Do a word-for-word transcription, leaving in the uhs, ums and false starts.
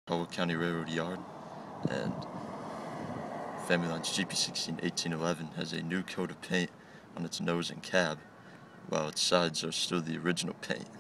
Caldwell County Railroad Yard, and Family Line's G P sixteen eighteen eleven has a new coat of paint on its nose and cab, while its sides are still the original paint.